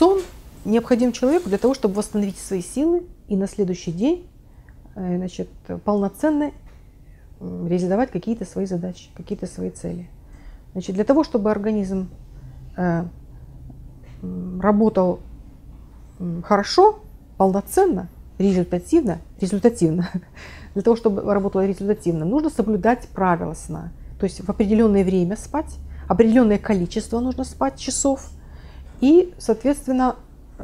сон необходим человеку для того, чтобы восстановить свои силы и на следующий день, значит, полноценно реализовать какие-то свои задачи, какие-то свои цели. Значит, для того, чтобы организм работал хорошо, полноценно, результативно, для того, чтобы работало результативно, нужно соблюдать правила сна. То есть в определенное время спать, определенное количество нужно спать часов. И, соответственно,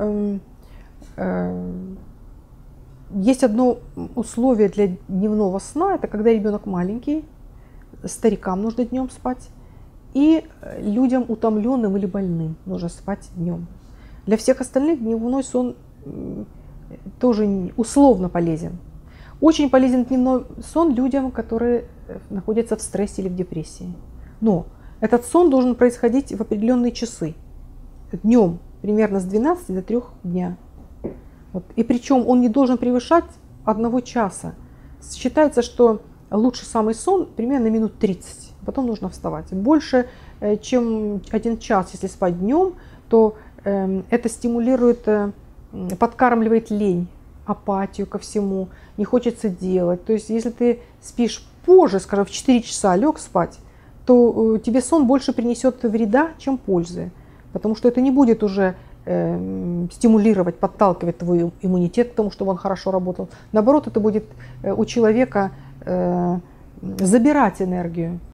есть одно условие для дневного сна, это когда ребенок маленький, старикам нужно днем спать, и людям утомленным или больным нужно спать днем. Для всех остальных дневной сон тоже условно полезен. Очень полезен дневной сон людям, которые находятся в стрессе или в депрессии. Но этот сон должен происходить в определенные часы. Днем примерно с 12 до 3 дня. Вот. И причем он не должен превышать 1 часа. Считается, что лучше самый сон примерно минут 30. Потом нужно вставать. Больше, чем 1 час, если спать днем, то это стимулирует, подкармливает лень, апатию ко всему, не хочется делать. То есть если ты спишь позже, скажем, в 4 часа лег спать, то тебе сон больше принесет вреда, чем пользы. Потому что это не будет уже стимулировать, подталкивать твой иммунитет к тому, чтобы он хорошо работал. Наоборот, это будет у человека забирать энергию.